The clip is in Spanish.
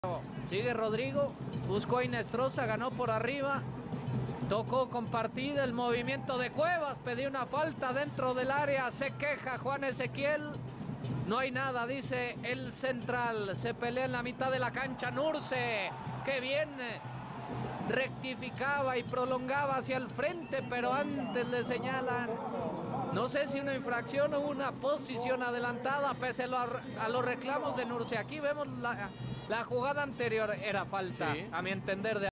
Sigue Rodrigo, buscó a Inestrosa, ganó por arriba, tocó compartida, el movimiento de Cuevas, pedía una falta dentro del área, se queja Juan Ezequiel, no hay nada, dice el central, se pelea en la mitad de la cancha Nurce, que bien rectificaba y prolongaba hacia el frente, pero antes le señalan, no sé si una infracción o una posición adelantada, pese a los reclamos de Nurce. Aquí vemos la jugada anterior, era falta, sí, a mi entender, de